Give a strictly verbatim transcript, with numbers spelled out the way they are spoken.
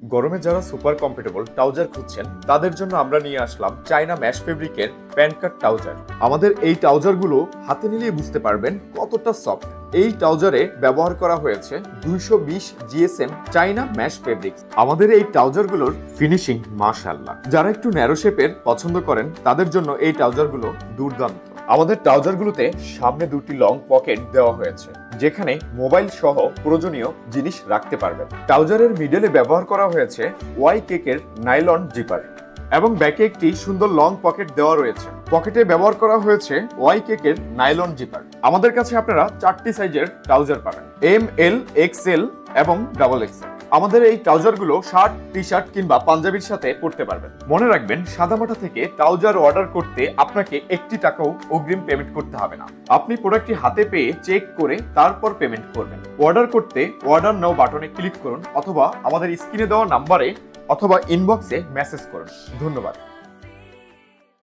গরমে যারা super comfortable trouser খুঁজছেন তাদের জন্য আমরা নিয়ে আসলাম চায়না ম্যাশ ফেব্রিকের প্যান্টকাট ট্রাউজার। আমাদের এই ট্রাউজারগুলো হাতে নিলেই বুঝতে পারবেন কতটা সফট। এই ট্রাউজারে ব্যবহার করা হয়েছে দুইশো বিশ জিএসএম চায়না ম্যাশ ফেব্রিক। আমাদের এই ট্রাউজারগুলোর ফিনিশিং মাশাআল্লাহ। যারা একটু ন্যারো শেপের পছন্দ করেন তাদের জন্য এই ট্রাউজারগুলো দুর্দান্ত। আমাদের ট্রাউজারগুলোতে সামনে দুটি লং পকেট দেওয়া হয়েছে, যেখানে মোবাইল সহ প্রয়োজনীয় জিনিস রাখতে পারবেন। ট্রাউজারের মিডলে ব্যবহার করা হয়েছে ওয়াই কেকের নাইলন জিপার এবং ব্যাকে একটি সুন্দর লং পকেট দেওয়া রয়েছে। পকেটে ব্যবহার করা হয়েছে ওয়াই কেকের নাইলন জিপার। আমাদের কাছে আপনারা চারটি সাইজের ট্রাউজার পাবেন, এম, এল, এক্সএল এবং ডাবল এক্সএল। আমাদের এই ট্রাউজারগুলো শার্ট, টি শার্ট কিংবা পাঞ্জাবির সাথে পরতে পারবেন। মনে রাখবেন, সাদামাটা থেকে ট্রাউজার অর্ডার করতে আপনাকে একটি টাকাও অগ্রিম পেমেন্ট করতে হবে না। আপনি প্রোডাক্টটি হাতে পেয়ে চেক করে তারপর পেমেন্ট করবেন। অর্ডার করতে অর্ডার নাও বাটনে ক্লিক করুন অথবা আমাদের স্ক্রিনে দেওয়া নাম্বারে অথবা ইনবক্সে মেসেজ করুন। ধন্যবাদ।